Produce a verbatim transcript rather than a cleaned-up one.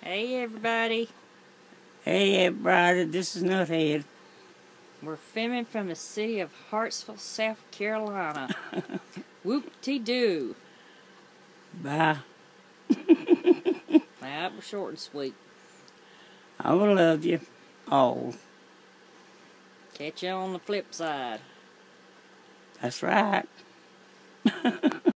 Hey everybody. Hey everybody, this is Nuthead. We're filming from the city of Hartsville, South Carolina. Whoop-de-doo. Bye. That was short and sweet. I will love you all. Catch you on the flip side. That's right.